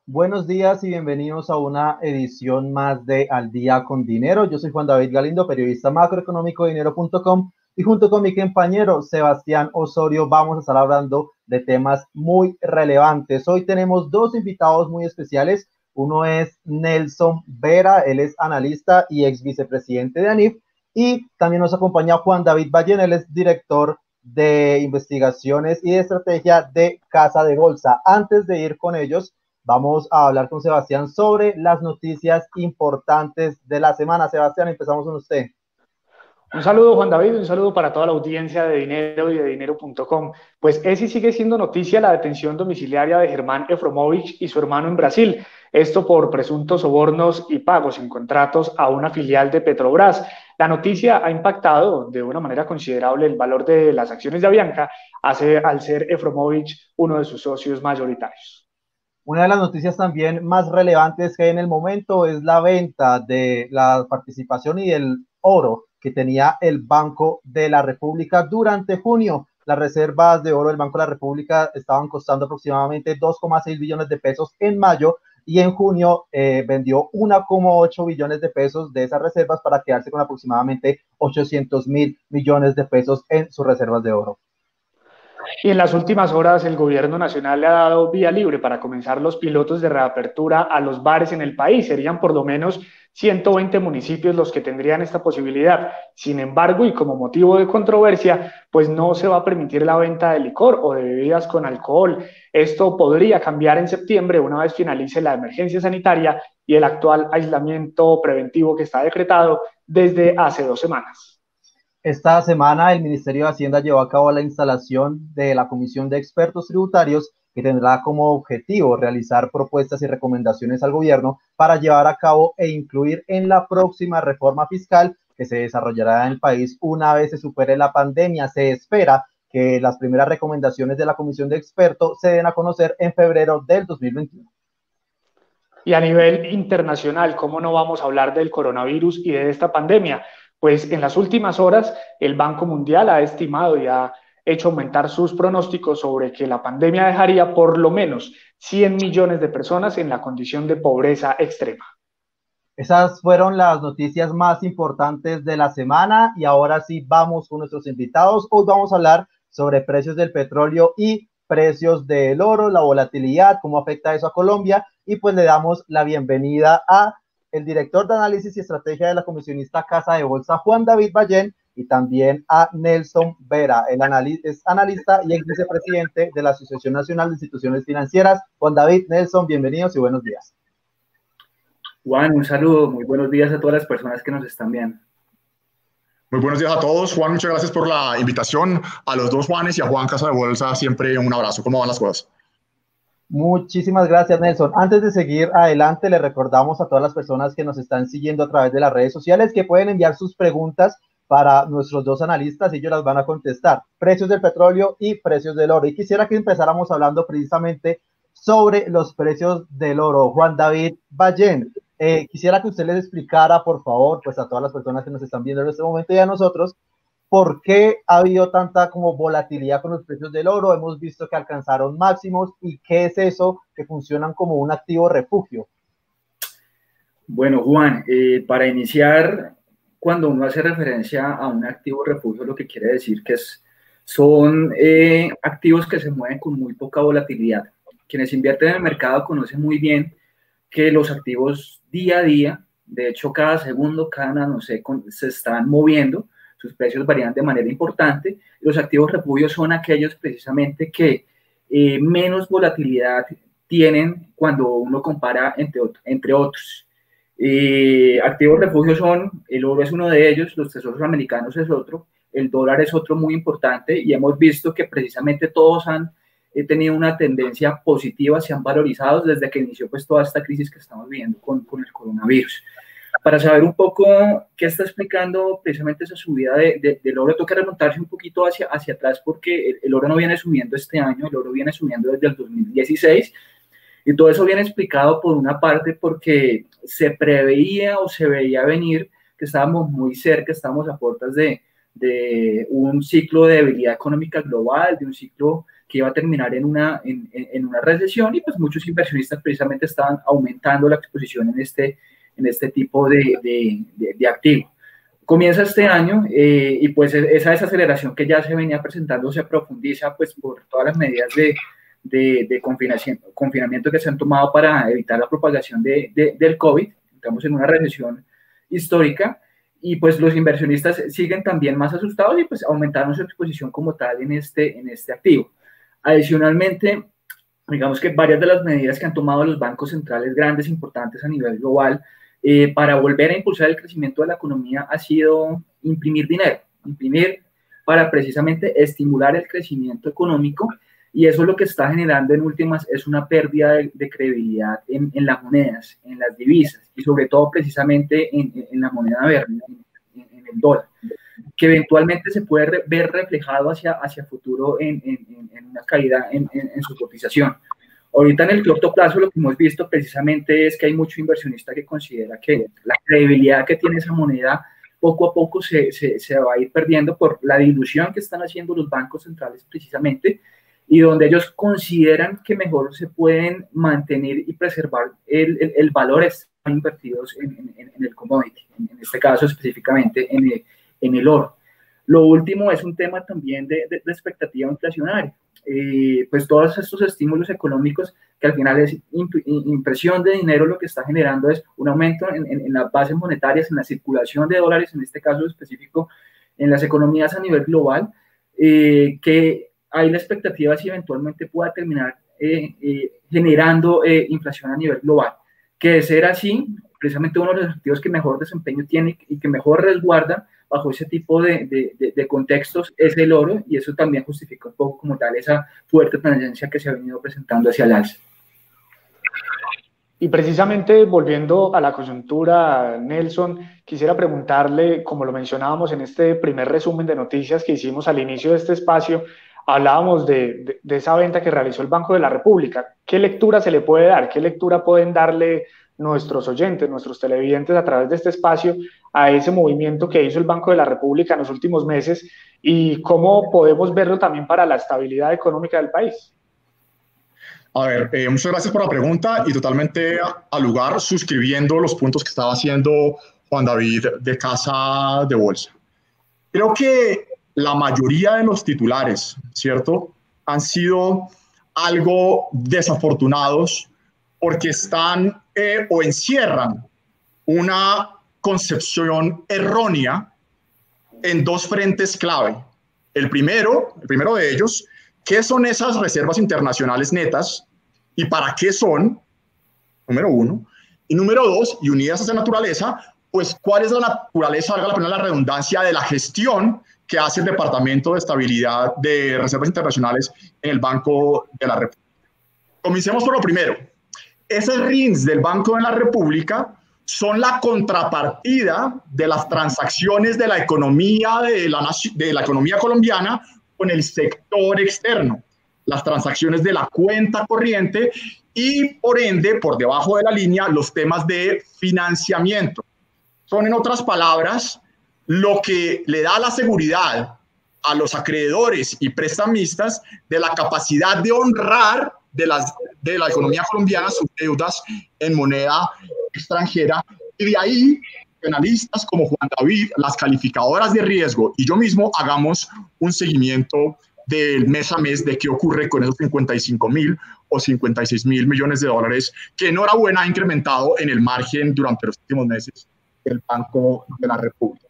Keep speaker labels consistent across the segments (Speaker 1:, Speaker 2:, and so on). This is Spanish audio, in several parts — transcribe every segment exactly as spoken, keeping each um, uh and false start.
Speaker 1: Buenos días y bienvenidos a una edición más de Al Día con Dinero. Yo soy Juan David Galindo, periodista macroeconómico de dinero punto com, y junto con mi compañero Sebastián Osorio vamos a estar hablando de temas muy relevantes. Hoy tenemos dos invitados muy especiales. Uno es Nelson Vera, él es analista y ex vicepresidente de ANIF, y también nos acompaña Juan David Ballén, él es director de investigaciones y de estrategia de Casa de Bolsa. Antes de ir con ellos, vamos a hablar con Sebastián sobre las noticias importantes de la semana. Sebastián, empezamos con usted.
Speaker 2: Un saludo, Juan David, un saludo para toda la audiencia de Dinero y de dinero punto com. Pues ese sigue siendo noticia la detención domiciliaria de Germán Efromovich y su hermano en Brasil. Esto por presuntos sobornos y pagos en contratos a una filial de Petrobras. La noticia ha impactado de una manera considerable el valor de las acciones de Avianca hace, al ser Efromovich uno de sus socios mayoritarios.
Speaker 1: Una de las noticias también más relevantes que hay en el momento es la venta de la participación y el oro que tenía el Banco de la República durante junio. Las reservas de oro del Banco de la República estaban costando aproximadamente dos coma seis billones de pesos en mayo, y en junio eh, vendió uno coma ocho billones de pesos de esas reservas para quedarse con aproximadamente ochocientos mil millones de pesos en sus reservas de oro.
Speaker 2: Y en las últimas horas el gobierno nacional le ha dado vía libre para comenzar los pilotos de reapertura a los bares en el país. Serían por lo menos ciento veinte municipios los que tendrían esta posibilidad. Sin embargo, y como motivo de controversia, pues no se va a permitir la venta de licor o de bebidas con alcohol. Esto podría cambiar en septiembre una vez finalice la emergencia sanitaria y el actual aislamiento preventivo que está decretado desde hace dos semanas.
Speaker 1: Esta semana el Ministerio de Hacienda llevó a cabo la instalación de la Comisión de Expertos Tributarios, que tendrá como objetivo realizar propuestas y recomendaciones al gobierno para llevar a cabo e incluir en la próxima reforma fiscal que se desarrollará en el país una vez se supere la pandemia. Se espera que las primeras recomendaciones de la Comisión de Expertos se den a conocer en febrero del dos mil veintiuno.
Speaker 2: Y a nivel internacional, ¿cómo no vamos a hablar del coronavirus y de esta pandemia? Pues en las últimas horas el Banco Mundial ha estimado y ha hecho aumentar sus pronósticos sobre que la pandemia dejaría por lo menos cien millones de personas en la condición de pobreza extrema.
Speaker 1: Esas fueron las noticias más importantes de la semana, y ahora sí vamos con nuestros invitados. Hoy vamos a hablar sobre precios del petróleo y precios del oro, la volatilidad, cómo afecta eso a Colombia, y pues le damos la bienvenida a el director de análisis y estrategia de la comisionista Casa de Bolsa, Juan David Ballén, y también a Nelson Vera, el analista, es analista y ex vicepresidente de la Asociación Nacional de Instituciones Financieras. Juan David, Nelson, bienvenidos y buenos días.
Speaker 3: Juan, un saludo, muy buenos días a todas las personas que nos están viendo.
Speaker 4: Muy buenos días a todos. Juan, muchas gracias por la invitación. A los dos Juanes y a Juan Casa de Bolsa, siempre un abrazo. ¿Cómo van las cosas?
Speaker 1: Muchísimas gracias, Nelson. Antes de seguir adelante, le recordamos a todas las personas que nos están siguiendo a través de las redes sociales que pueden enviar sus preguntas para nuestros dos analistas y ellos las van a contestar. Precios del petróleo y precios del oro. Y quisiera que empezáramos hablando precisamente sobre los precios del oro. Juan David Ballén, eh, quisiera que usted les explicara, por favor, pues a todas las personas que nos están viendo en este momento y a nosotros, ¿por qué ha habido tanta como volatilidad con los precios del oro? Hemos visto que alcanzaron máximos, y ¿qué es eso que funcionan como un activo refugio?
Speaker 3: Bueno, Juan, eh, para iniciar, cuando uno hace referencia a un activo refugio, lo que quiere decir que es, son eh, activos que se mueven con muy poca volatilidad. Quienes invierten en el mercado conocen muy bien que los activos día a día, de hecho cada segundo, cada nanosecond, se están moviendo, sus precios varían de manera importante. Los activos refugios son aquellos precisamente que eh, menos volatilidad tienen cuando uno compara entre, entre otros. Eh, activos refugios son, el oro es uno de ellos, los tesoros americanos es otro, el dólar es otro muy importante, y hemos visto que precisamente todos han eh, tenido una tendencia positiva, se han valorizado desde que inició pues toda esta crisis que estamos viviendo con, con el coronavirus. Para saber un poco qué está explicando precisamente esa subida de, de, del oro, toca remontarse un poquito hacia, hacia atrás, porque el, el oro no viene subiendo este año, el oro viene subiendo desde el dos mil dieciséis, y todo eso viene explicado por una parte porque se preveía o se veía venir que estábamos muy cerca, estábamos a puertas de, de un ciclo de debilidad económica global, de un ciclo que iba a terminar en una, en, en una recesión, y pues muchos inversionistas precisamente estaban aumentando la exposición en este, en este tipo de, de, de, de activo. Comienza este año eh, y pues esa desaceleración que ya se venía presentando se profundiza pues por todas las medidas de, de, de confinamiento, confinamiento que se han tomado para evitar la propagación de, de, del COVID. Estamos en una recesión histórica y pues los inversionistas siguen también más asustados y pues aumentaron su exposición como tal en este, en este activo. Adicionalmente, digamos que varias de las medidas que han tomado los bancos centrales grandes, importantes a nivel global, Eh, para volver a impulsar el crecimiento de la economía ha sido imprimir dinero, imprimir para precisamente estimular el crecimiento económico, y eso lo que está generando en últimas es una pérdida de, de credibilidad en, en las monedas, en las divisas y sobre todo precisamente en, en la moneda verde, en, en el dólar, que eventualmente se puede re, ver reflejado hacia, hacia futuro en, en, en una caída en, en, en su cotización. Ahorita en el corto plazo lo que hemos visto precisamente es que hay mucho inversionista que considera que la credibilidad que tiene esa moneda poco a poco se, se, se va a ir perdiendo por la dilución que están haciendo los bancos centrales precisamente, y donde ellos consideran que mejor se pueden mantener y preservar el, el, el valor están invertidos en, en, en el commodity, en, en este caso específicamente en el, en el oro. Lo último es un tema también de, de, de expectativa inflacionaria. Eh, pues todos estos estímulos económicos que al final es imp impresión de dinero, lo que está generando es un aumento en, en, en las bases monetarias, en la circulación de dólares, en este caso específico en las economías a nivel global, eh, que hay la expectativa si eventualmente pueda terminar eh, eh, generando eh, inflación a nivel global, que de ser así, precisamente uno de los activos que mejor desempeño tiene y que mejor resguarda bajo ese tipo de, de, de, de contextos es el oro, y eso también justifica un poco como tal esa fuerte tendencia que se ha venido presentando hacia el alza.
Speaker 2: Y precisamente volviendo a la coyuntura, Nelson, quisiera preguntarle, como lo mencionábamos en este primer resumen de noticias que hicimos al inicio de este espacio, hablábamos de, de, de esa venta que realizó el Banco de la República. ¿Qué lectura se le puede dar? ¿Qué lectura pueden darle nuestros oyentes, nuestros televidentes a través de este espacio a ese movimiento que hizo el Banco de la República en los últimos meses, y cómo podemos verlo también para la estabilidad económica del país?
Speaker 4: A ver, eh, muchas gracias por la pregunta y totalmente al lugar, suscribiendo los puntos que estaba haciendo Juan David de Casa de Bolsa. Creo que la mayoría de los titulares, ¿cierto?, han sido algo desafortunados porque están eh, o encierran una concepción errónea en dos frentes clave. El primero, el primero de ellos, ¿qué son esas reservas internacionales netas y para qué son? Número uno. Y número dos, y unidas a esa naturaleza, pues ¿cuál es la naturaleza, valga la pena la redundancia, de la gestión que hace el Departamento de Estabilidad de Reservas Internacionales en el Banco de la República? Comencemos por lo primero. Esos R I Ns del Banco de la República son la contrapartida de las transacciones de la economía, de la, de la economía colombiana con el sector externo, las transacciones de la cuenta corriente y, por ende, por debajo de la línea, los temas de financiamiento. Son, en otras palabras, lo que le da la seguridad a los acreedores y prestamistas de la capacidad de honrar de, las, de la economía colombiana sus deudas en moneda extranjera, y de ahí analistas como Juan David, las calificadoras de riesgo y yo mismo hagamos un seguimiento del mes a mes de qué ocurre con esos cincuenta y cinco mil o cincuenta y seis mil millones de dólares que enhorabuena ha incrementado en el margen durante los últimos meses el Banco de la República.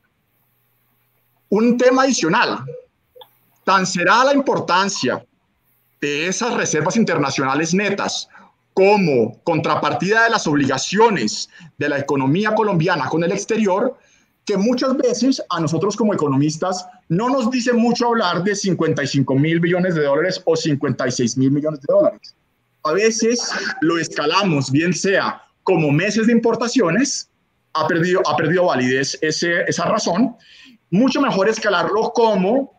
Speaker 4: Un tema adicional, tan será la importancia de esas reservas internacionales netas como contrapartida de las obligaciones de la economía colombiana con el exterior, que muchas veces a nosotros como economistas no nos dice mucho hablar de cincuenta y cinco mil millones de dólares o cincuenta y seis mil millones de dólares. A veces lo escalamos, bien sea como meses de importaciones, ha perdido, ha perdido validez ese, esa razón. Mucho mejor escalarlo como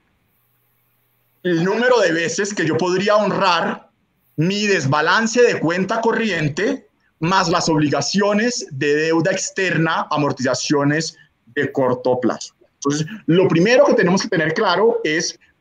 Speaker 4: el número de veces que yo podría honrar mi desbalance de cuenta corriente más las obligaciones de deuda externa, amortizaciones de corto plazo. Entonces, lo primero que tenemos que tener claro es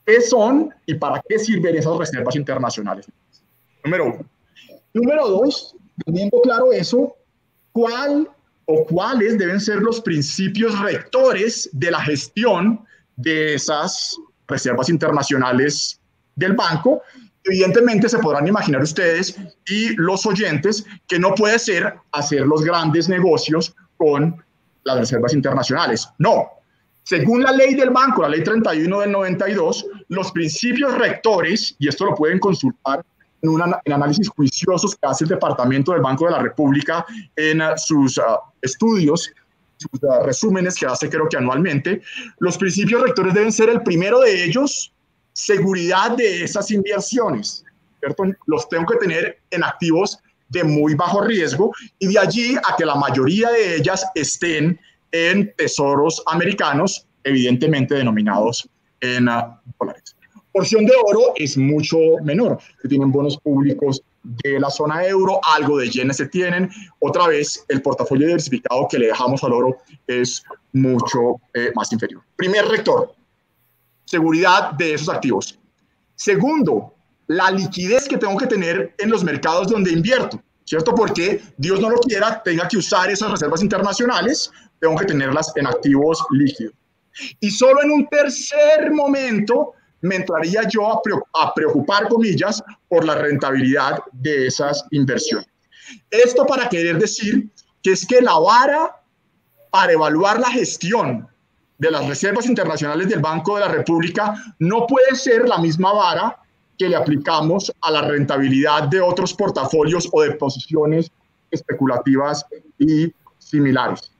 Speaker 4: ¿Qué son y para qué sirven esas reservas internacionales? Número uno. Número dos, teniendo claro eso, ¿cuál o cuáles deben ser los principios rectores de la gestión de esas reservas internacionales del banco? Evidentemente se podrán imaginar ustedes y los oyentes que no puede ser hacer los grandes negocios con las reservas internacionales. No. Según la ley del banco, la ley treinta y uno del noventa y dos, los principios rectores, y esto lo pueden consultar en, una, en análisis juiciosos que hace el Departamento del Banco de la República en uh, sus uh, estudios, sus uh, resúmenes que hace creo que anualmente, los principios rectores deben ser el primero de ellos, seguridad de esas inversiones, ¿cierto? Los tengo que tener en activos de muy bajo riesgo y de allí a que la mayoría de ellas estén en tesoros americanos, evidentemente denominados en uh, dólares. Porción de oro es mucho menor, que tienen bonos públicos de la zona euro, algo de yenes se tienen. Otra vez, el portafolio diversificado que le dejamos al oro es mucho eh, más inferior. Primer rector, seguridad de esos activos. Segundo, la liquidez que tengo que tener en los mercados donde invierto, ¿cierto? Porque Dios no lo quiera, tenga que usar esas reservas internacionales, tengo que tenerlas en activos líquidos. Y solo en un tercer momento me entraría yo a preocupar, comillas, por la rentabilidad de esas inversiones. Esto para querer decir que es que la vara para evaluar la gestión de las reservas internacionales del Banco de la República no puede ser la misma vara que le aplicamos a la rentabilidad de otros portafolios o de posiciones especulativas y similares.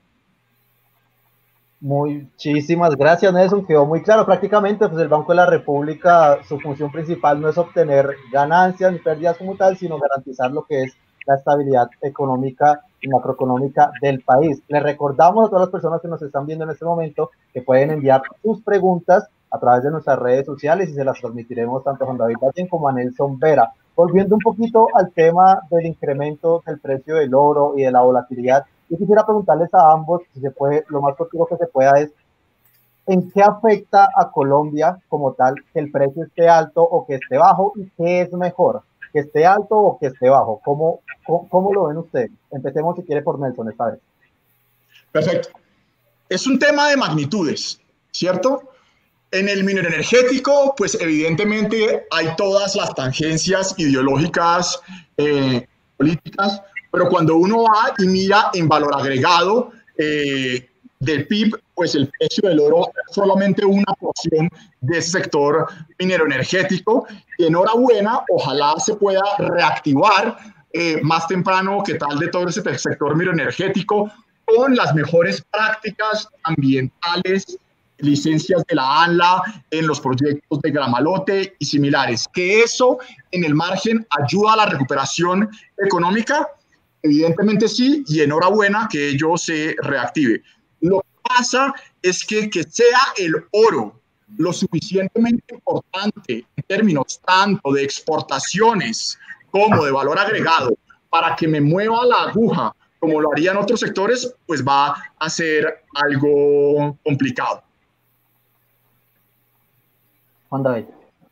Speaker 1: Muchísimas gracias, Nelson. Quedó muy claro. Prácticamente, pues el Banco de la República, su función principal no es obtener ganancias ni pérdidas como tal, sino garantizar lo que es la estabilidad económica y macroeconómica del país. Les recordamos a todas las personas que nos están viendo en este momento que pueden enviar sus preguntas a través de nuestras redes sociales y se las transmitiremos tanto a Juan David Ballén como a Nelson Vera. Volviendo un poquito al tema del incremento del precio del oro y de la volatilidad, yo quisiera preguntarles a ambos, si se puede, lo más cortito que se pueda es, ¿en qué afecta a Colombia como tal que el precio esté alto o que esté bajo? ¿Y qué es mejor, que esté alto o que esté bajo? ¿Cómo, cómo, cómo lo ven ustedes? Empecemos, si quiere, por Nelson esta vez.
Speaker 4: Perfecto. Es un tema de magnitudes, ¿cierto? En el minero energético, pues evidentemente hay todas las tangencias ideológicas, eh, políticas, pero cuando uno va y mira en valor agregado eh, del P I B, pues el precio del oro es solamente una porción de ese sector minero energético. Y enhorabuena, ojalá se pueda reactivar eh, más temprano que tal de todo ese sector minero energético con las mejores prácticas ambientales, licencias de la ANLA en los proyectos de Gramalote y similares. Que eso en el margen ayuda a la recuperación económica. Evidentemente sí, y enhorabuena que ello se reactive. Lo que pasa es que que sea el oro lo suficientemente importante en términos tanto de exportaciones como de valor agregado para que me mueva la aguja como lo harían otros sectores, pues va a ser algo complicado.
Speaker 1: Juan David.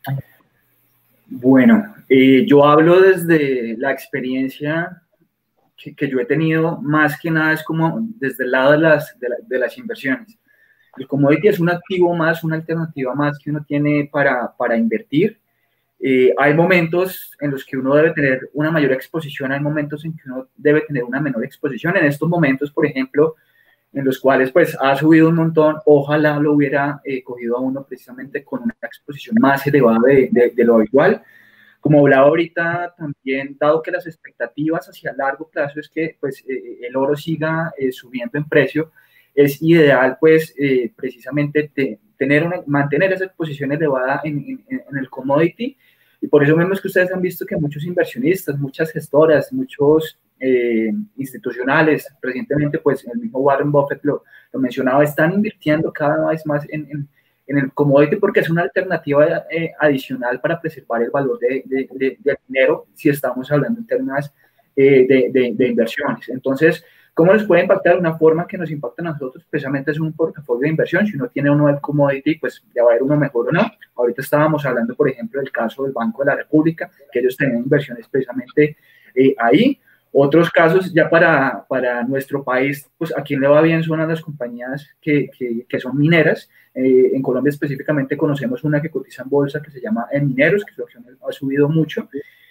Speaker 3: Bueno, eh, yo hablo desde la experiencia que, que yo he tenido, más que nada es como desde el lado de las, de, la, de las inversiones. El commodity es un activo más, una alternativa más que uno tiene para, para invertir. Eh, hay momentos en los que uno debe tener una mayor exposición, hay momentos en que uno debe tener una menor exposición. En estos momentos, por ejemplo, en los cuales pues ha subido un montón, ojalá lo hubiera eh, cogido a uno precisamente con una exposición más elevada de, de, de lo habitual. Como hablaba ahorita también, dado que las expectativas hacia largo plazo es que pues, eh, el oro siga eh, subiendo en precio, es ideal pues eh, precisamente te, tener una, mantener esa exposición elevada en, en, en el commodity, y por eso mismo es que ustedes han visto que muchos inversionistas, muchas gestoras, muchos eh, institucionales, recientemente pues el mismo Warren Buffett lo, lo mencionaba, están invirtiendo cada vez más en, en en el commodity porque es una alternativa eh, adicional para preservar el valor de, de, de, del dinero si estamos hablando en términos eh, de, de, de inversiones. Entonces, ¿Cómo les puede impactar? Una forma que nos impacta a nosotros precisamente es un portafolio de inversión. Si uno tiene uno del commodity, pues ya va a haber uno mejor o no. Ahorita estábamos hablando, por ejemplo, del caso del Banco de la República, que ellos tenían inversiones precisamente eh, ahí. Otros casos ya para, para nuestro país, pues a quien le va bien son a las compañías que, que, que son mineras. Eh, en Colombia específicamente conocemos una que cotiza en bolsa que se llama Mineros, que su acción ha subido mucho.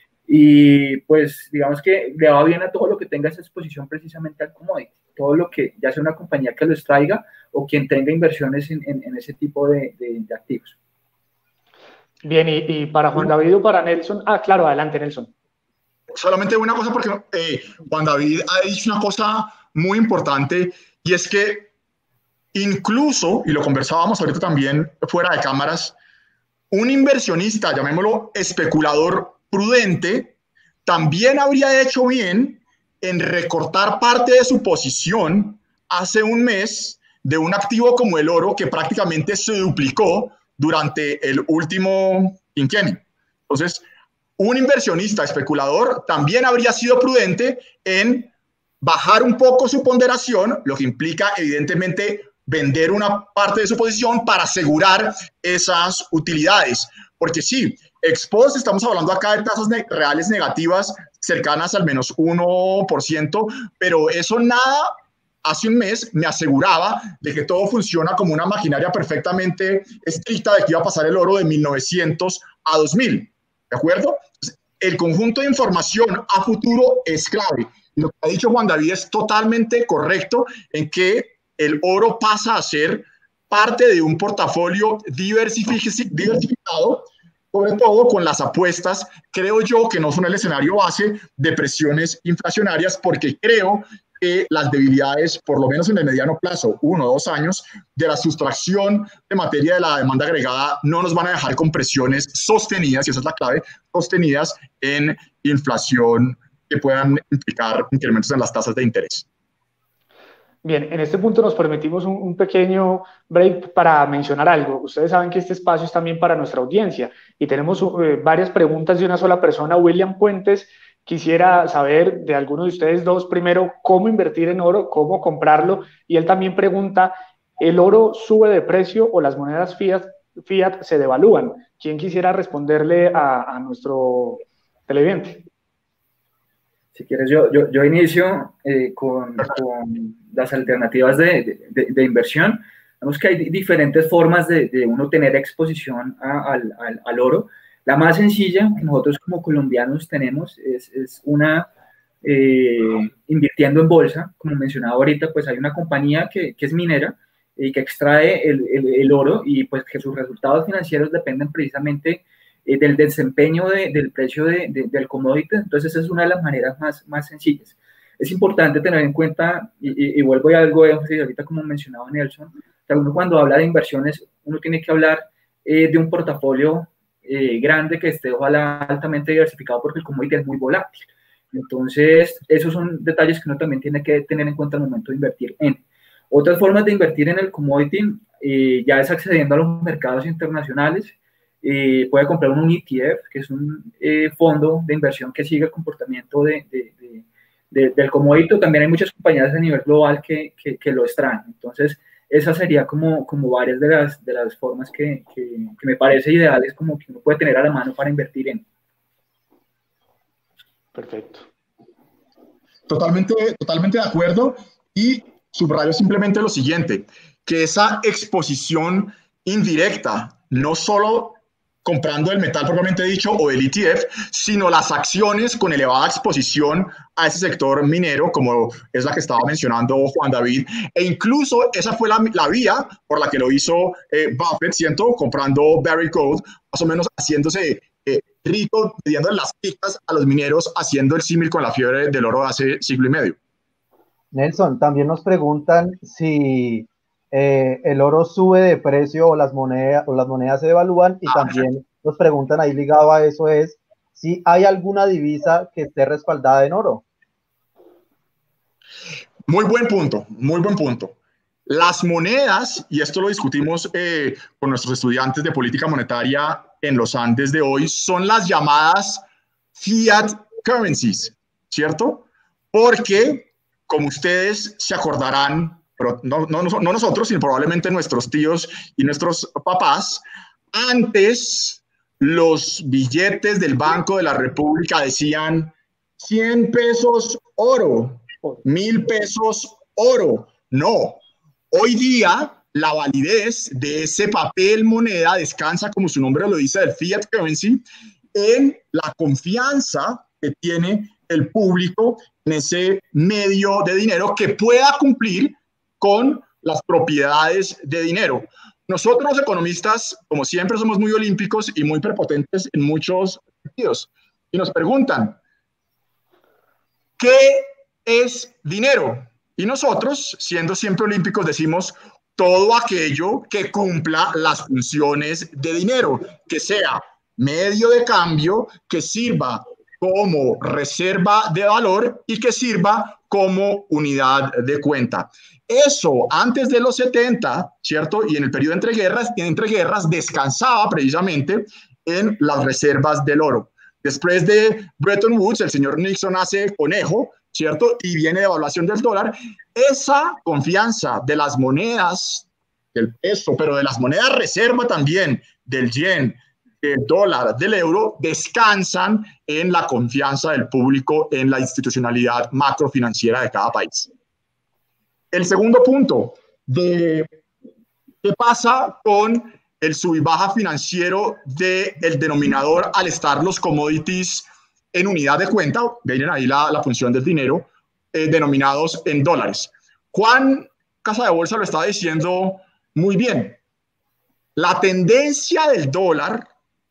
Speaker 3: Y pues digamos que le va bien a todo lo que tenga esa exposición precisamente al commodity, todo lo que ya sea una compañía que lo extraiga o quien tenga inversiones en, en, en ese tipo de, de, de activos.
Speaker 2: Bien, y, y para Juan David o para Nelson, ah, claro, adelante Nelson.
Speaker 4: Solamente una cosa, porque eh, Juan David ha dicho una cosa muy importante, y es que incluso, y lo conversábamos ahorita también fuera de cámaras, un inversionista, llamémoslo especulador prudente, también habría hecho bien en recortar parte de su posición hace un mes de un activo como el oro, que prácticamente se duplicó durante el último quinquenio. Entonces, un inversionista especulador también habría sido prudente en bajar un poco su ponderación, lo que implica evidentemente vender una parte de su posición para asegurar esas utilidades. Porque sí, Expost, estamos hablando acá de tasas ne- reales negativas cercanas al menos uno por ciento, pero eso nada, hace un mes me aseguraba de que todo funciona como una maquinaria perfectamente estricta de que iba a pasar el oro de mil novecientos a dos mil, ¿de acuerdo? El conjunto de información a futuro es clave. Lo que ha dicho Juan David es totalmente correcto, en que el oro pasa a ser parte de un portafolio diversificado, sobre todo con las apuestas. Creo yo que no son el escenario base de presiones inflacionarias, porque creo que las debilidades, por lo menos en el mediano plazo, uno o dos años, de la sustracción de materia de la demanda agregada no nos van a dejar con presiones sostenidas, y esa es la clave, sostenidas en inflación que puedan implicar incrementos en las tasas de interés.
Speaker 2: Bien, en este punto nos permitimos un, un pequeño break para mencionar algo. Ustedes saben que este espacio es también para nuestra audiencia y tenemos eh, varias preguntas de una sola persona. William Puentes quisiera saber de alguno de ustedes dos, primero, cómo invertir en oro, cómo comprarlo, y él también pregunta, ¿el oro sube de precio o las monedas fiat, fiat se devalúan? ¿Quién quisiera responderle a, a nuestro televidente?
Speaker 3: Si quieres, yo, yo, yo inicio eh, con, con las alternativas de, de, de inversión. Vemos que hay diferentes formas de, de uno tener exposición a, al, al, al oro. La más sencilla que nosotros como colombianos tenemos es, es una eh, invirtiendo en bolsa. Como mencionaba ahorita, pues hay una compañía que, que es minera y que extrae el, el, el oro, y pues que sus resultados financieros dependen precisamente del desempeño de, del precio de, de, del commodity. Entonces esa es una de las maneras más, más sencillas. Es importante tener en cuenta, y, y, y vuelvo a algo de énfasis ahorita como mencionaba Nelson, que uno cuando habla de inversiones, uno tiene que hablar eh, de un portafolio eh, grande que esté ojalá altamente diversificado, porque el commodity es muy volátil. Entonces esos son detalles que uno también tiene que tener en cuenta al momento de invertir en. Otras formas de invertir en el commodity eh, ya es accediendo a los mercados internacionales. Eh, puede comprar un E T F, que es un eh, fondo de inversión que sigue el comportamiento de, de, de, de, del commodity. También hay muchas compañías a nivel global que, que, que lo extraen. Entonces, esa sería como, como varias de las, de las formas que, que, que me parece ideales, como que uno puede tener a la mano para invertir en.
Speaker 2: Perfecto.
Speaker 4: Totalmente, totalmente de acuerdo, y subrayo simplemente lo siguiente, que esa exposición indirecta, no solo comprando el metal propiamente dicho o el E T F, sino las acciones con elevada exposición a ese sector minero, como es la que estaba mencionando Juan David, e incluso esa fue la, la vía por la que lo hizo eh, Buffett, ¿cierto? Comprando Barrick Gold, más o menos haciéndose eh, rico, pidiendo las picas a los mineros, haciendo el símil con la fiebre del oro de hace siglo y medio.
Speaker 1: Nelson, también nos preguntan si eh, el oro sube de precio o las monedas, o las monedas se devalúan, y ah, también nos preguntan ahí ligado a eso es si hay alguna divisa que esté respaldada en oro.
Speaker 4: Muy buen punto, muy buen punto. Las monedas, y esto lo discutimos eh, con nuestros estudiantes de política monetaria en los Andes de hoy, son las llamadas fiat currencies, ¿cierto? Porque como ustedes se acordarán, pero no, no, no nosotros, sino probablemente nuestros tíos y nuestros papás, antes los billetes del Banco de la República decían cien pesos oro, mil pesos oro. No, hoy día la validez de ese papel moneda descansa, como su nombre lo dice, del fiat currency, en la confianza que tiene el público en ese medio de dinero que pueda cumplir con las propiedades de dinero. Nosotros los economistas, como siempre, somos muy olímpicos y muy prepotentes en muchos sentidos. Y nos preguntan, ¿qué es dinero? Y nosotros, siendo siempre olímpicos, decimos todo aquello que cumpla las funciones de dinero, que sea medio de cambio, que sirva como reserva de valor y que sirva como unidad de cuenta. Eso antes de los setenta, ¿cierto? Y en el periodo entre guerras, entre guerras descansaba precisamente en las reservas del oro. Después de Bretton Woods, el señor Nixon hace conejo, ¿cierto? Y viene devaluación del dólar. Esa confianza de las monedas, del peso, pero de las monedas reserva también, del yen, del dólar, del euro, descansan en la confianza del público en la institucionalidad macrofinanciera de cada país. El segundo punto, de qué pasa con el sub y baja financiero del denominador al estar los commodities en unidad de cuenta, ven ahí la, la función del dinero, eh, denominados en dólares. Juan Casa de Bolsa lo estaba diciendo muy bien. La tendencia del dólar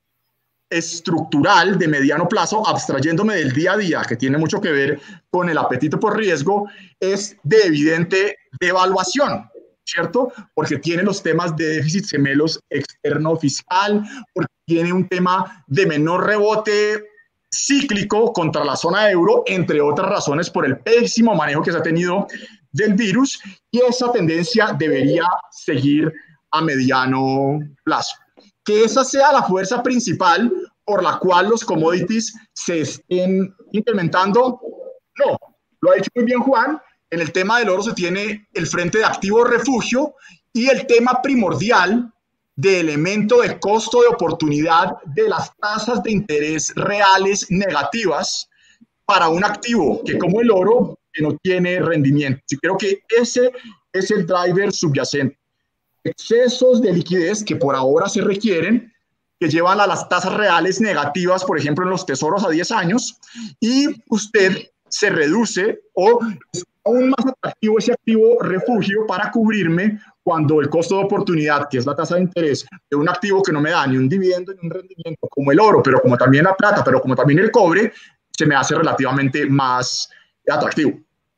Speaker 4: estructural de mediano plazo, abstrayéndome del día a día, que tiene mucho que ver con el apetito por riesgo, es de evidente devaluación, ¿cierto? Porque tiene los temas de déficit gemelos externo fiscal, porque tiene un tema de menor rebote cíclico contra la zona euro, entre otras razones por el pésimo manejo que se ha tenido del virus, y esa tendencia debería seguir a mediano plazo. Que esa sea la fuerza principal por la cual los commodities se estén implementando, no. Lo ha dicho muy bien Juan, en el tema del oro se tiene el frente de activo refugio y el tema primordial de elemento de costo de oportunidad de las tasas de interés reales negativas para un activo que como el oro que no tiene rendimiento. Y creo que ese es el driver subyacente. Excesos de liquidez que por ahora se requieren, que llevan a las tasas reales negativas, por ejemplo, en los tesoros a diez años, y usted se reduce o es aún más atractivo ese activo refugio para cubrirme cuando el costo de oportunidad, que es la tasa de interés de un activo que no me da ni un dividendo ni un rendimiento, como el oro, pero como también la plata, pero como también el cobre, se me hace relativamente más atractivo.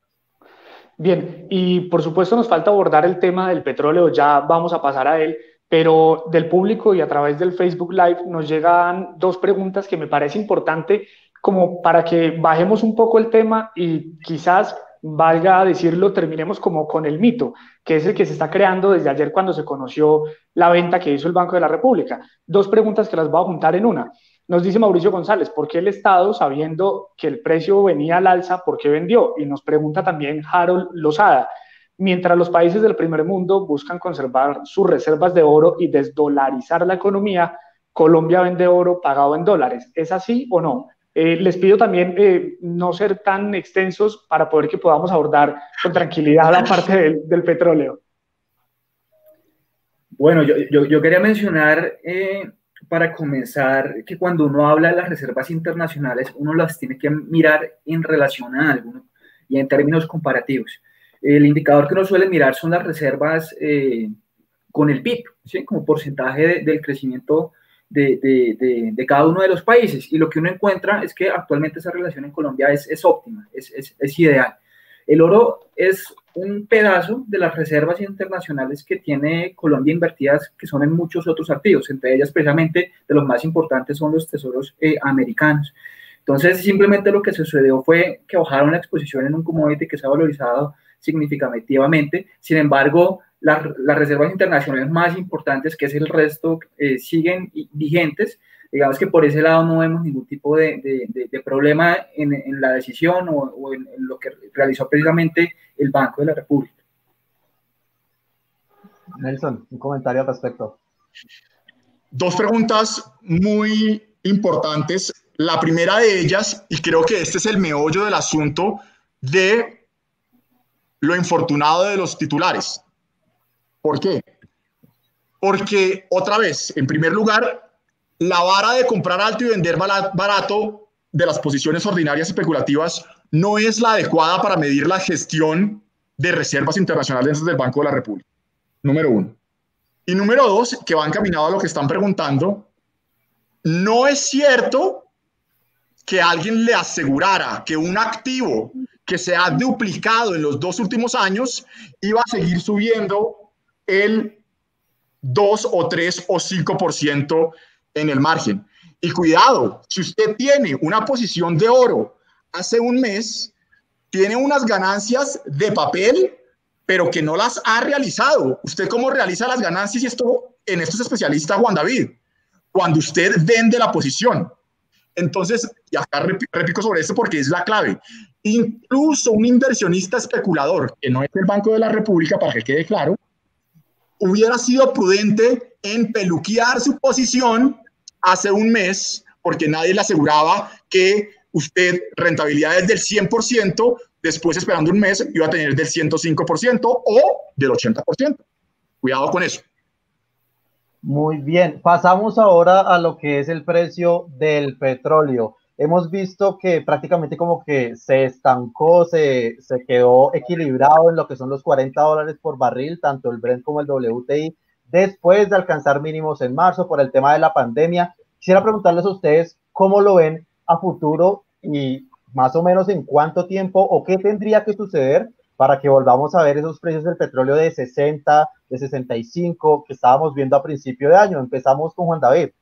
Speaker 2: Bien, y por supuesto nos falta abordar el tema del petróleo, ya vamos a pasar a él, pero del público y a través del Facebook Live nos llegan dos preguntas que me parece importante como para que bajemos un poco el tema y quizás, valga decirlo, terminemos como con el mito, que es el que se está creando desde ayer cuando se conoció la venta que hizo el Banco de la República. Dos preguntas que las voy a juntar en una. Nos dice Mauricio González, ¿por qué el Estado, sabiendo que el precio venía al alza, por qué vendió? Y nos pregunta también Harold Lozada, mientras los países del primer mundo buscan conservar sus reservas de oro y desdolarizar la economía, Colombia vende oro pagado en dólares. ¿Es así o no? Eh, les pido también eh, no ser tan extensos para poder que podamos abordar con tranquilidad la parte del, del petróleo.
Speaker 3: Bueno, yo, yo, yo quería mencionar... Eh... para comenzar, que cuando uno habla de las reservas internacionales, uno las tiene que mirar en relación a algo, ¿no? Y en términos comparativos. El indicador que uno suele mirar son las reservas eh, con el P I B, ¿sí? Como porcentaje de, del crecimiento de, de, de, de cada uno de los países. Y lo que uno encuentra es que actualmente esa relación en Colombia es, es óptima, es, es, es ideal. El oro es un pedazo de las reservas internacionales que tiene Colombia invertidas, que son en muchos otros activos, entre ellas precisamente de los más importantes son los tesoros eh, americanos. Entonces, simplemente lo que sucedió fue que bajaron la exposición en un commodity que se ha valorizado significativamente. Sin embargo, la, las reservas internacionales más importantes, que es el resto, eh, siguen vigentes, digamos que por ese lado no vemos ningún tipo de, de, de, de problema en, en la decisión o, o en, en lo que realizó precisamente el Banco de la República.
Speaker 1: Nelson, un comentario al respecto.
Speaker 4: Dos preguntas muy importantes. La primera de ellas, y creo que este es el meollo del asunto de lo infortunado de los titulares. ¿Por qué? Porque, otra vez, en primer lugar, la vara de comprar alto y vender barato de las posiciones ordinarias especulativas no es la adecuada para medir la gestión de reservas internacionales del Banco de la República. Número uno. Y número dos, que va encaminado a lo que están preguntando, no es cierto que alguien le asegurara que un activo que se ha duplicado en los dos últimos años iba a seguir subiendo el dos o tres o cinco por ciento en el margen. Y cuidado, si usted tiene una posición de oro hace un mes, tiene unas ganancias de papel, pero que no las ha realizado. ¿Usted cómo realiza las ganancias? Y esto, en esto es especialista Juan David. Cuando usted vende la posición. Entonces, y acá repito sobre esto porque es la clave. Incluso un inversionista especulador, que no es el Banco de la República, para que quede claro, hubiera sido prudente en peluquear su posición hace un mes, porque nadie le aseguraba que usted rentabilidades del cien por ciento, después esperando un mes iba a tener del ciento cinco por ciento o del ochenta por ciento. Cuidado con eso.
Speaker 1: Muy bien, pasamos ahora a lo que es el precio del petróleo. Hemos visto que prácticamente como que se estancó, se, se quedó equilibrado en lo que son los cuarenta dólares por barril, tanto el Brent como el W T I, después de alcanzar mínimos en marzo por el tema de la pandemia. Quisiera preguntarles a ustedes cómo lo ven a futuro y más o menos en cuánto tiempo o qué tendría que suceder para que volvamos a ver esos precios del petróleo de sesenta, de sesenta y cinco que estábamos viendo a principio de año. Empezamos con Juan David.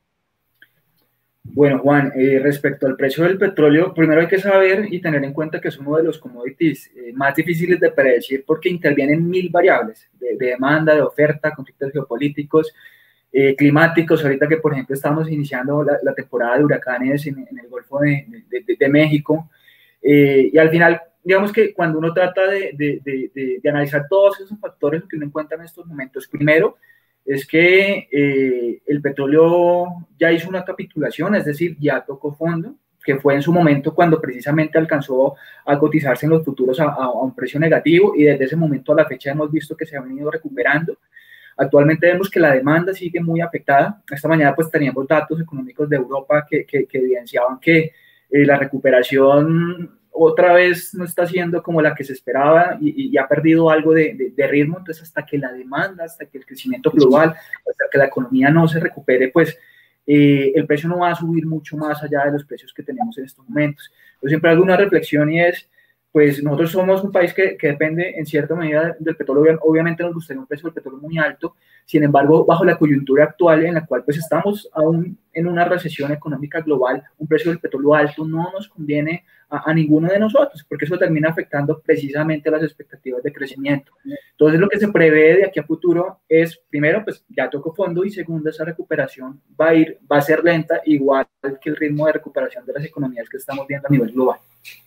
Speaker 3: Bueno, Juan, eh, respecto al precio del petróleo, primero hay que saber y tener en cuenta que es uno de los commodities eh, más difíciles de predecir porque intervienen mil variables de, de demanda, de oferta, conflictos geopolíticos, eh, climáticos. Ahorita que, por ejemplo, estamos iniciando la, la temporada de huracanes en, en el Golfo de, de, de, de México eh, y al final, digamos que cuando uno trata de, de, de, de, de analizar todos esos factores que uno encuentra en estos momentos, primero, es que eh, el petróleo ya hizo una capitulación, es decir, ya tocó fondo, que fue en su momento cuando precisamente alcanzó a cotizarse en los futuros a, a, a un precio negativo y desde ese momento a la fecha hemos visto que se ha venido recuperando. Actualmente vemos que la demanda sigue muy afectada. Esta mañana pues teníamos datos económicos de Europa que, que, que evidenciaban que eh, la recuperación otra vez no está siendo como la que se esperaba y, y ha perdido algo de, de, de ritmo. Entonces, hasta que la demanda, hasta que el crecimiento global, hasta que la economía no se recupere, pues eh, el precio no va a subir mucho más allá de los precios que tenemos en estos momentos. Yo siempre hago una reflexión y es, pues nosotros somos un país que, que depende en cierta medida del petróleo. Obviamente nos gustaría un precio del petróleo muy alto, sin embargo, bajo la coyuntura actual en la cual pues estamos aún en una recesión económica global, un precio del petróleo alto no nos conviene a, a ninguno de nosotros, porque eso termina afectando precisamente las expectativas de crecimiento. Entonces, lo que se prevé de aquí a futuro es, primero, pues ya tocó fondo y segundo, esa recuperación va a ir, va a ser lenta, igual que el ritmo de recuperación de las economías que estamos viendo a nivel global.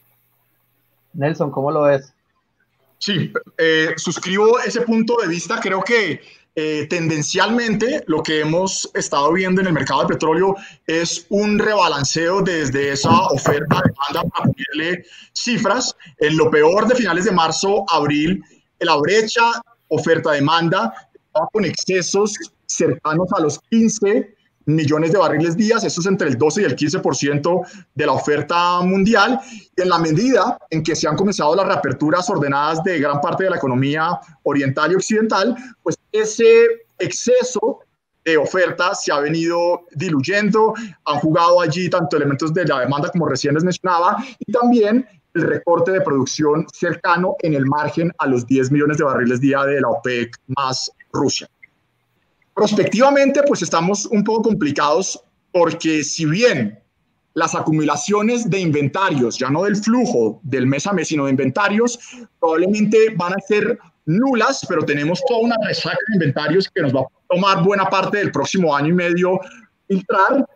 Speaker 1: Nelson, ¿cómo lo ves?
Speaker 4: Sí, eh, suscribo ese punto de vista. Creo que eh, tendencialmente lo que hemos estado viendo en el mercado de petróleo es un rebalanceo desde esa oferta-demanda para ponerle cifras. En lo peor de finales de marzo, abril, la brecha oferta-demanda estaba con excesos cercanos a los quince millones de barriles días. Esto es entre el doce y el quince por ciento de la oferta mundial. Y en la medida en que se han comenzado las reaperturas ordenadas de gran parte de la economía oriental y occidental, pues ese exceso de oferta se ha venido diluyendo. Han jugado allí tanto elementos de la demanda como recién les mencionaba, y también el recorte de producción cercano en el margen a los diez millones de barriles día de la OPEC más Rusia. Prospectivamente, pues estamos un poco complicados porque si bien las acumulaciones de inventarios, ya no del flujo del mes a mes, sino de inventarios, probablemente van a ser nulas, pero tenemos toda una resaca de inventarios que nos va a tomar buena parte del próximo año y medio filtrar.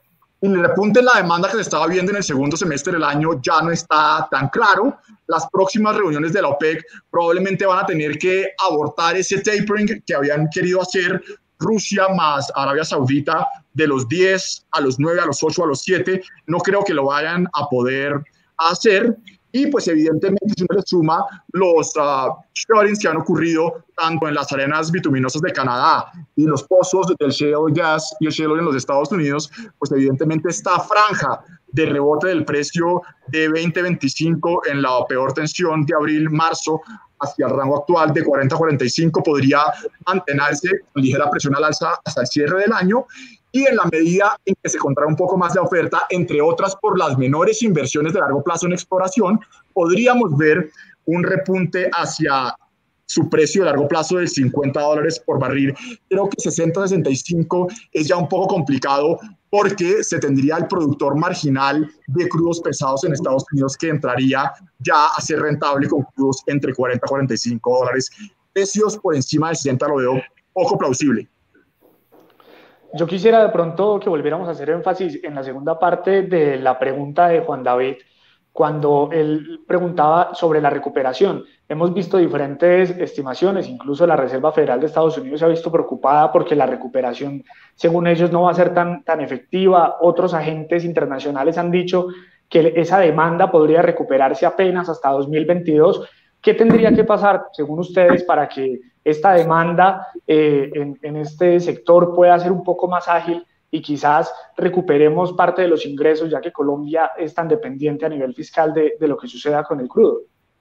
Speaker 4: y el repunte en la demanda que se estaba viendo en el segundo semestre del año ya no está tan claro. Las próximas reuniones de la OPEC probablemente van a tener que abortar ese tapering que habían querido hacer Rusia más Arabia Saudita de los diez a los nueve, a los ocho, a los siete. No creo que lo vayan a poder hacer. Y pues evidentemente si uno le suma los uh, shut-ins que han ocurrido tanto en las arenas bituminosas de Canadá y los pozos del shale gas y el shale oil en los Estados Unidos, pues evidentemente esta franja de rebote del precio de veinte veinticinco en la peor tensión de abril-marzo hacia el rango actual de cuarenta a cuarenta y cinco podría mantenerse con ligera presión al alza hasta el cierre del año. Y en la medida en que se contrae un poco más de oferta, entre otras por las menores inversiones de largo plazo en exploración, podríamos ver un repunte hacia su precio de largo plazo de cincuenta dólares por barril. Creo que sesenta a sesenta y cinco es ya un poco complicado porque se tendría el productor marginal de crudos pesados en Estados Unidos que entraría ya a ser rentable con crudos entre cuarenta a cuarenta y cinco dólares. Precios por encima de sesenta lo veo poco plausible.
Speaker 2: Yo quisiera de pronto que volviéramos a hacer énfasis en la segunda parte de la pregunta de Juan David, cuando él preguntaba sobre la recuperación. Hemos visto diferentes estimaciones, incluso la Reserva Federal de Estados Unidos se ha visto preocupada porque la recuperación, según ellos, no va a ser tan, tan efectiva. Otros agentes internacionales han dicho que esa demanda podría recuperarse apenas hasta dos mil veintidós. ¿Qué tendría que pasar, según ustedes, para que esta demanda eh, en, en este sector pueda ser un poco más ágil y quizás recuperemos parte de los ingresos, ya que Colombia es tan dependiente a nivel fiscal de, de lo que suceda con el crudo?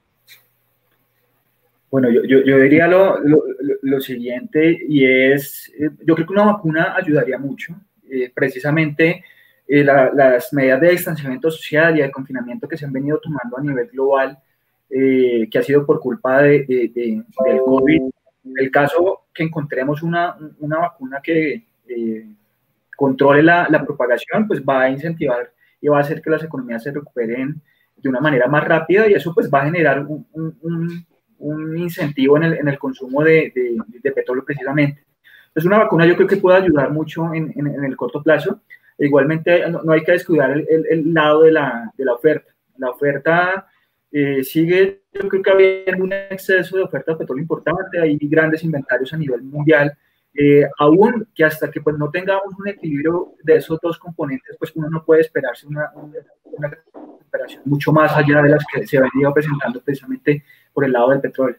Speaker 3: Bueno, yo, yo, yo diría lo, lo, lo siguiente, y es, yo creo que una vacuna ayudaría mucho. Eh, precisamente eh, la, las medidas de distanciamiento social y de confinamiento que se han venido tomando a nivel global, eh, que ha sido por culpa de, de, de, del COVID. El caso que encontremos una, una vacuna que eh, controle la, la propagación, pues va a incentivar y va a hacer que las economías se recuperen de una manera más rápida, y eso pues va a generar un, un, un incentivo en el, en el consumo de, de, de petróleo precisamente. Entonces una vacuna yo creo que puede ayudar mucho en, en, en el corto plazo. E igualmente no, no hay que descuidar el, el, el lado de la, de la oferta. La oferta eh, sigue, yo creo que habiendo un exceso de oferta de petróleo importante, hay grandes inventarios a nivel mundial, eh, aún que hasta que pues no tengamos un equilibrio de esos dos componentes, pues uno no puede esperarse una, una, una recuperación mucho más allá de las que se venía presentando precisamente por el lado del petróleo.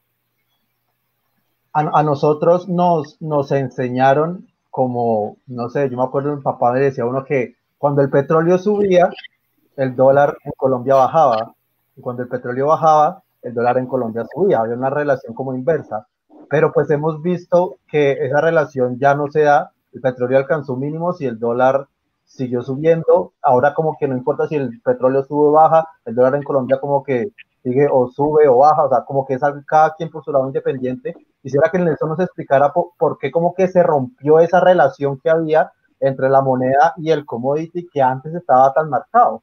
Speaker 1: A, a nosotros nos, nos enseñaron como, no sé, yo me acuerdo, mi papá me decía uno que cuando el petróleo subía, el dólar en Colombia bajaba, y cuando el petróleo bajaba, el dólar en Colombia subía, había una relación como inversa, pero pues hemos visto que esa relación ya no se da, el petróleo alcanzó mínimos y el dólar siguió subiendo, ahora como que no importa si el petróleo sube o baja, el dólar en Colombia como que sigue o sube o baja, o sea, como que es cada quien por su lado independiente. Quisiera que Nelson nos explicara por, por qué como que se rompió esa relación que había entre la moneda y el commodity que antes estaba tan marcado.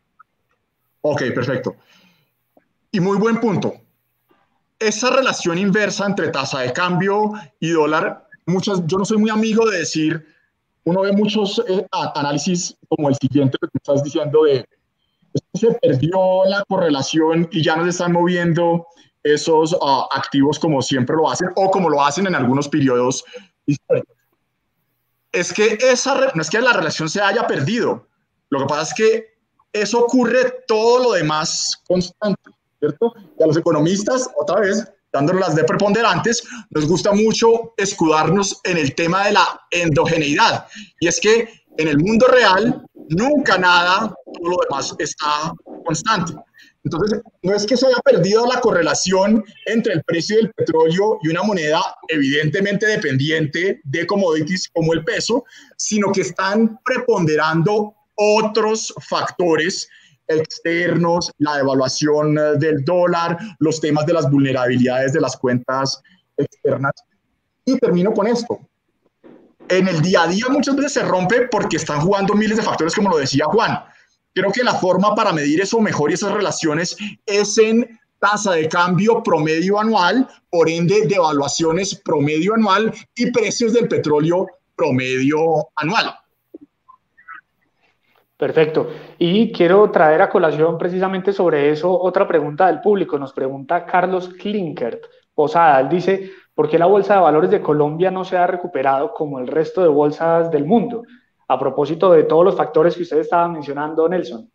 Speaker 4: Ok, perfecto. Y muy buen punto. Esa relación inversa entre tasa de cambio y dólar, muchas, yo no soy muy amigo de decir, uno ve muchos eh, análisis como el siguiente que tú estás diciendo de se perdió la correlación y ya no se están moviendo esos uh, activos como siempre lo hacen o como lo hacen en algunos periodos históricos. Es que esa, no es que la relación se haya perdido, lo que pasa es que eso ocurre todo lo demás constante, ¿cierto? Y a los economistas, otra vez, dándonos las de preponderantes, nos gusta mucho escudarnos en el tema de la endogeneidad, y es que en el mundo real nunca nada, todo lo demás está constante. Entonces, no es que se haya perdido la correlación entre el precio del petróleo y una moneda evidentemente dependiente de commodities como el peso, sino que están preponderando otros factores externos, la devaluación del dólar, los temas de las vulnerabilidades de las cuentas externas. Y termino con esto. En el día a día muchas veces se rompe porque están jugando miles de factores, como lo decía Juan. Creo que la forma para medir eso mejor y esas relaciones es en tasa de cambio promedio anual, por ende devaluaciones promedio anual y precios del petróleo promedio anual.
Speaker 2: Perfecto. Y quiero traer a colación precisamente sobre eso otra pregunta del público. Nos pregunta Carlos Klinkert Posada. Él dice, ¿por qué la Bolsa de Valores de Colombia no se ha recuperado como el resto de bolsas del mundo? A propósito de todos los factores que usted estaba mencionando, Nelson.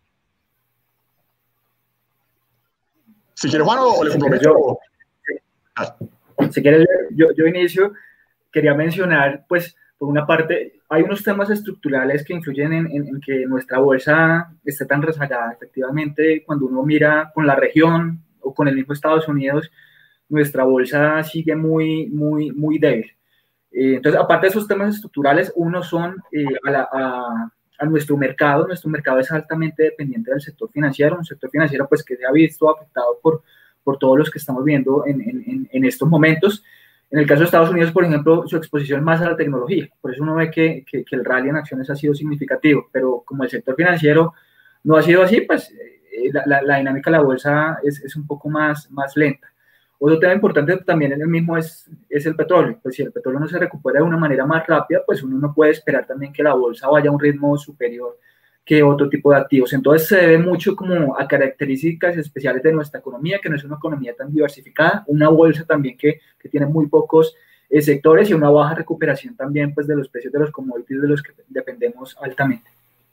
Speaker 4: Si quiere, Juan, o le comprometo.
Speaker 3: Si quieres, yo, yo inicio. Quería mencionar, pues, por una parte, hay unos temas estructurales que influyen en, en, en que nuestra bolsa esté tan rezagada. Efectivamente, cuando uno mira con la región o con el mismo Estados Unidos, nuestra bolsa sigue muy, muy, muy débil. Eh, entonces, aparte de esos temas estructurales, uno son eh, a, la, a, a nuestro mercado. Nuestro mercado es altamente dependiente del sector financiero, un sector financiero pues que se ha visto afectado por, por todos los que estamos viendo en, en, en estos momentos. En el caso de Estados Unidos, por ejemplo, su exposición más a la tecnología. Por eso uno ve que, que, que el rally en acciones ha sido significativo, pero como el sector financiero no ha sido así, pues eh, la, la, la dinámica de la bolsa es, es un poco más, más lenta. Otro tema importante también en el mismo es, es el petróleo. Pues si el petróleo no se recupera de una manera más rápida, pues uno no puede esperar también que la bolsa vaya a un ritmo superior que otro tipo de activos. Entonces se debe mucho como a características especiales de nuestra economía, que no es una economía tan diversificada, una bolsa también que, que tiene muy pocos eh, sectores y una baja recuperación también pues de los precios de los commodities de los que dependemos altamente.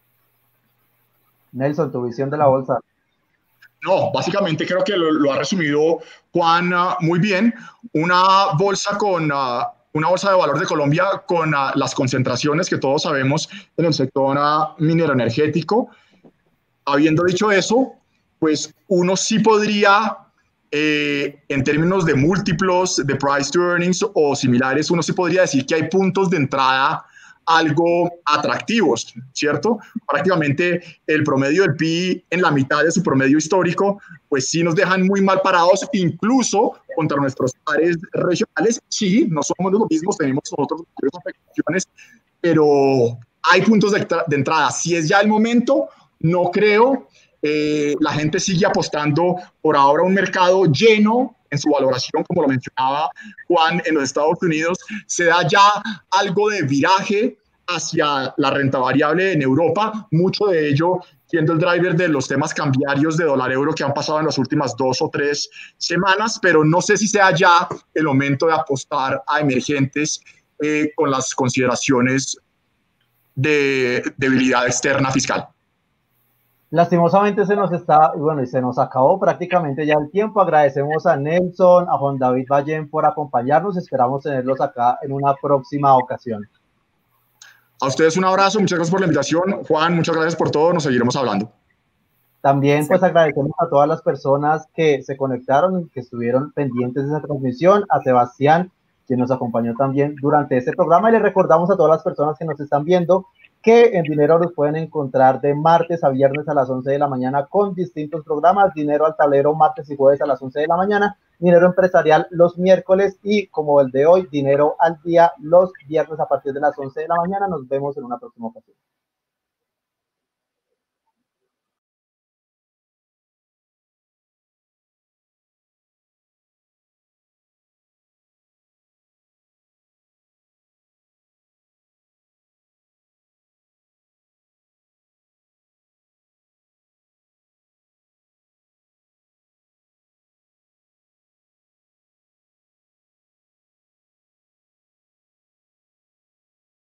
Speaker 1: Nelson, tu visión de la bolsa.
Speaker 4: No, básicamente creo que lo, lo ha resumido Juan uh, muy bien. Una bolsa con... Uh, una bolsa de valor de Colombia con uh, las concentraciones que todos sabemos en el sector uh, minero energético. Habiendo dicho eso, pues uno sí podría, eh, en términos de múltiplos, de price to earnings o similares, uno sí podría decir que hay puntos de entrada algo atractivos, ¿cierto? Prácticamente el promedio del P I en la mitad de su promedio histórico, pues sí nos dejan muy mal parados, incluso contra nuestros pares regionales. Sí, no somos los mismos, tenemos nosotros afectaciones, pero hay puntos de, de entrada. Si es ya el momento, no creo. Eh, la gente sigue apostando por ahora a un mercado lleno en su valoración, como lo mencionaba Juan, en los Estados Unidos. Se da ya algo de viraje hacia la renta variable en Europa, mucho de ello siendo el driver de los temas cambiarios de dólar-euro que han pasado en las últimas dos o tres semanas, pero no sé si sea ya el momento de apostar a emergentes eh, con las consideraciones de debilidad externa fiscal.
Speaker 1: Lastimosamente se nos está, bueno, y se nos acabó prácticamente ya el tiempo. Agradecemos a Nelson, a Juan David Ballén por acompañarnos. Esperamos tenerlos acá en una próxima ocasión.
Speaker 4: A ustedes un abrazo, muchas gracias por la invitación. Juan, muchas gracias por todo, nos seguiremos hablando.
Speaker 1: También pues agradecemos a todas las personas que se conectaron y que estuvieron pendientes de esa transmisión, a Sebastián, quien nos acompañó también durante este programa, y les recordamos a todas las personas que nos están viendo que en Dinero los pueden encontrar de martes a viernes a las once de la mañana con distintos programas. Dinero al tablero martes y jueves a las once de la mañana, Dinero empresarial los miércoles y como el de hoy, Dinero al día los viernes a partir de las once de la mañana. Nos vemos en una próxima ocasión.